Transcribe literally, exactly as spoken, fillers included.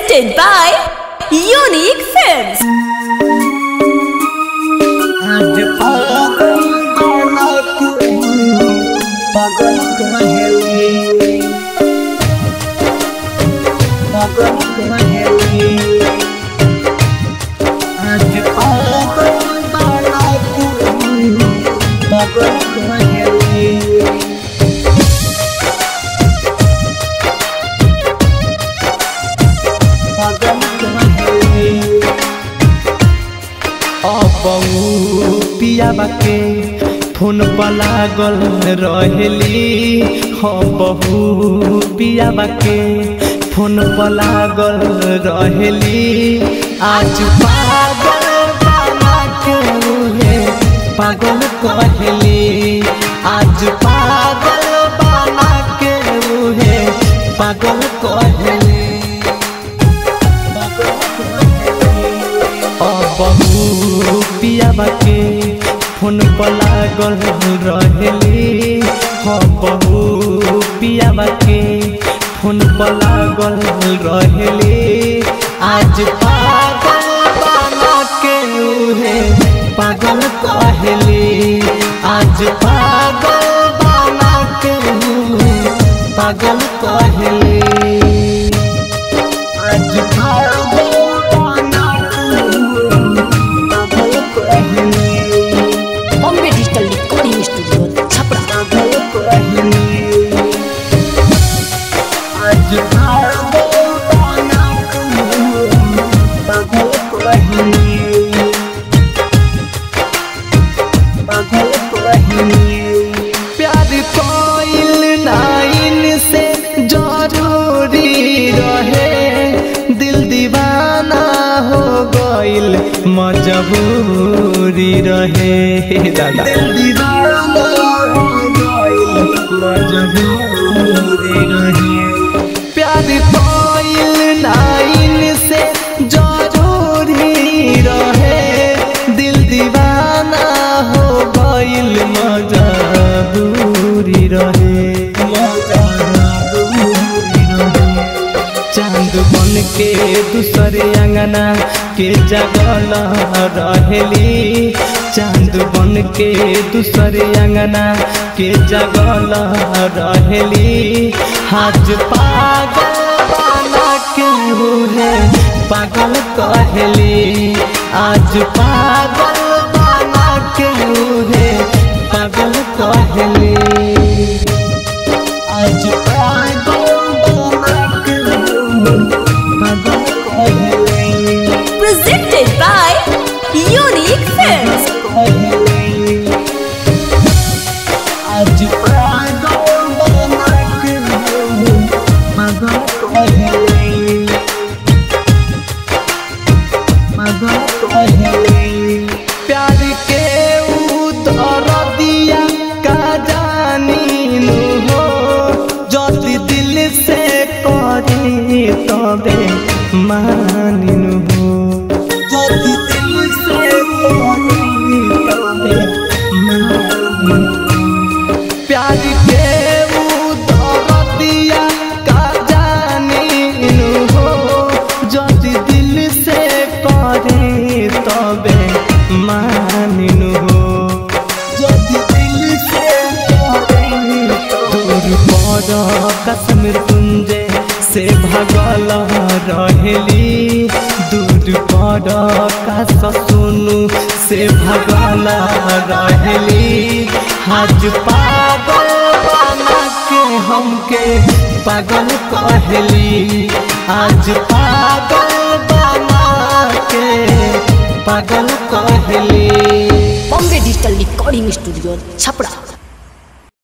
Presented by Unique Films. पिया बाके phone पर लागल रहेली हो बहु पिया बाके फोन पर लागल रहेली आज पागल बना के उहे पागल कहली आज पागल बना के उहे पागल कहली बहु पिया बाके फोन पर लागल रहेली हो बहु पिया बाके फोन पर लागल रहेली आज पागल बना के उहे पागल कहली आज पागल बना के उहे पागल कहली आज पागल प्यार कोइल नाइन से जरूरी रहे दिल दीवाना हो गइल मजबूरी रहे दादा दिल दीवाना हो गइल मजबूरी रहे प्यार कोइल नाइन से जरूरी रहे दिल दीवाना हो गइल मजबूरी रहे चांद बन के दूसरे अंगना के जगल रहेली चांद बन के दूसरे अंगना के जगल रहेली आज पागल बना के उहे पागल कहली आज पागल बना के उहे पागल कहली आज पागल बना के पागल कहली Presented by Unique Films. आज पागल बना के पागल कहली पागल कहली प्यार के उतर दिया का जानी हो जल्दी दिल से करी तबे मानिनु हो जल्दी दिल से करी तबे मानिनु प्यार के उतर दिया का जानी हो जल्दी दिल से करी तबे मानिनु हो जल्दी दिल से करी दूर पर कश्मीर कुंजे से भगल रहेली दूर पर काश सुनु से भगल रहेली आज पागल बना के हमके पागल कहली आज पागल बना के पागल कहली Bombay Digital Recording Studio, Chapra.